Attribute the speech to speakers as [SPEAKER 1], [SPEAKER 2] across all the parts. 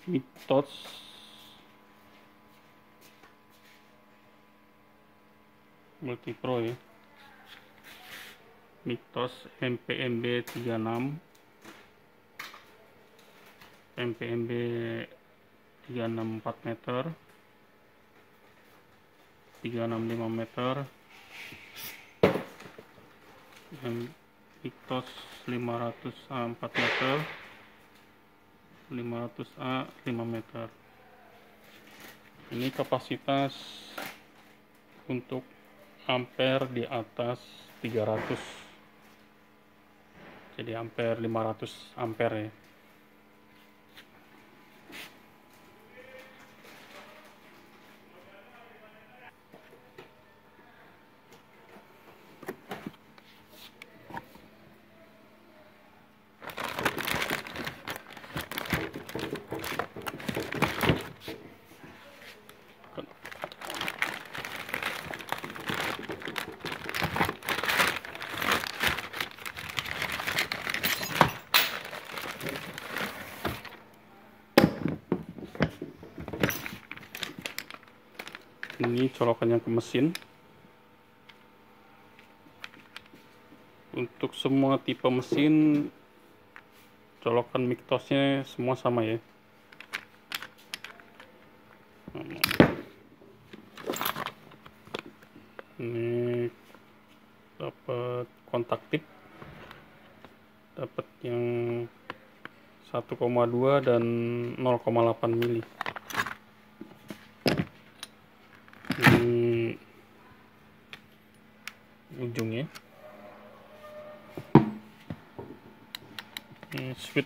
[SPEAKER 1] mitos multipro ya, mitos MPMB 36 MPMB 364 meter, 365 meter, mitos 500A 4 meter, 500A 5 meter. Ini kapasitas untuk ampere di atas 300, jadi ampere 500 ampere ya. Ini colokannya ke mesin. Untuk semua tipe mesin, colokan miktosnya semua sama ya. Ini dapat kontak tip, dapat yang 1,2 dan 0,8 mili. Ini ujungnya, ini switch.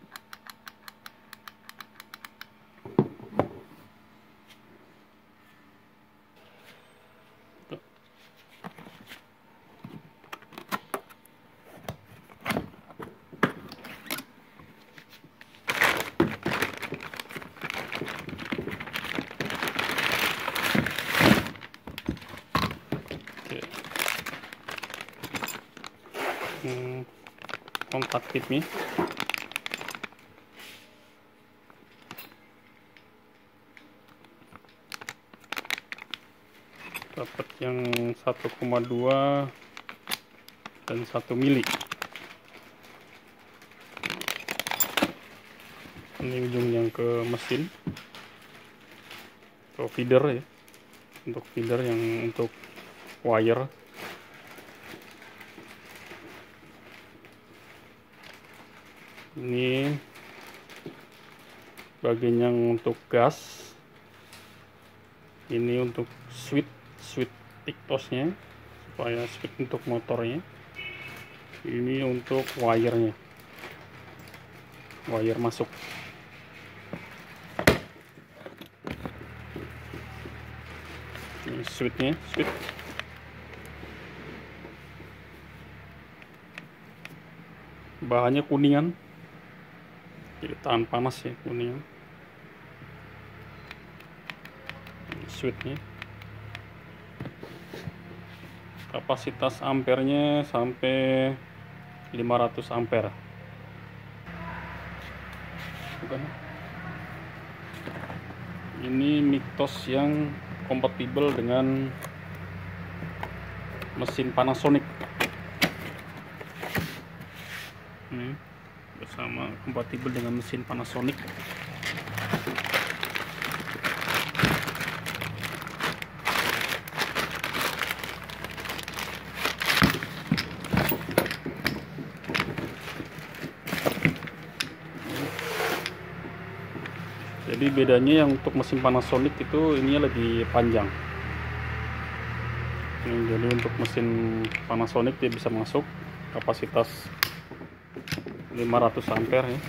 [SPEAKER 1] Kontak tipnya, dapat yang 1,2 dan 1 mili. Ini ujung yang ke mesin, ke feeder ya, untuk feeder yang untuk wire. Ini bagian yang untuk gas, ini untuk switch tiktosnya supaya switch untuk motornya, ini untuk wirenya, wire masuk. Ini switchnya, bahannya kuningan, jadi tahan panas ya, kuningan. Switchnya, kapasitas ampernya sampai 500 ampere. Bukan. Ini mitos yang kompatibel dengan mesin Panasonic. Ini bersama kompatibel dengan mesin Panasonic. Jadi bedanya yang untuk mesin Panasonic itu ininya lebih panjang. Jadi untuk mesin Panasonic dia bisa masuk kapasitas 500 ampere ya.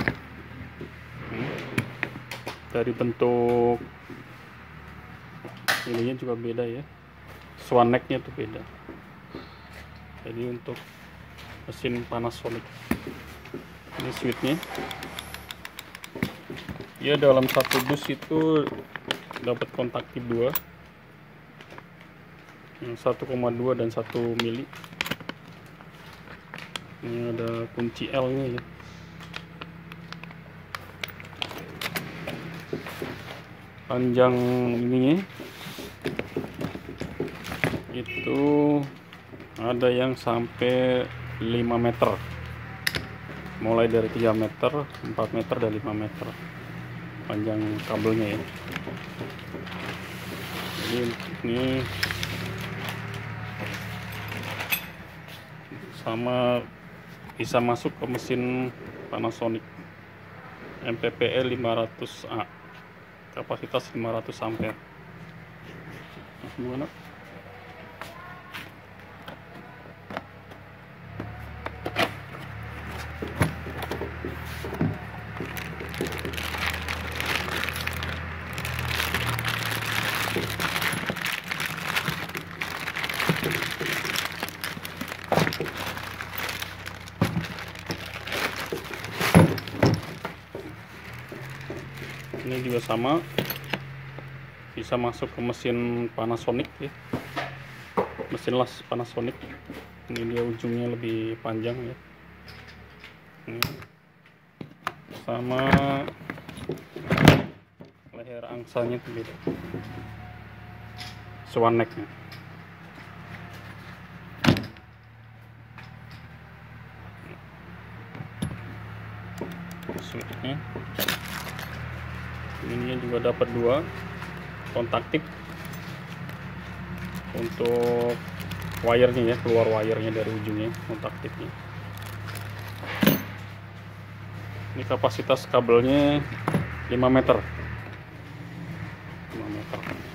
[SPEAKER 1] Dari bentuk ininya juga beda ya, swaneknya tuh beda. Jadi untuk mesin Panasonic, ini switchnya ya, dalam satu dus itu dapat kontak tip 2, yang 1,2 dan 1 mili. Ini ada kunci L nya ya. Panjang ini itu ada yang sampai 5 meter, mulai dari 3 meter, 4 meter, dan 5 meter panjang kabelnya ya. Jadi ini sama, bisa masuk ke mesin Panasonic MPPE 500A, kapasitas 500 ampere. Gimana? Ini juga sama, bisa masuk ke mesin Panasonic ya, mesin las Panasonic. Ini dia ujungnya lebih panjang ya. Sama leher angsanya itu beda, swan necknya. Switchnya ini juga dapat 2 kontak tip untuk wirenya ya, keluar wirenya dari ujungnya kontak tipnya. Ini kapasitas kabelnya 5 meter.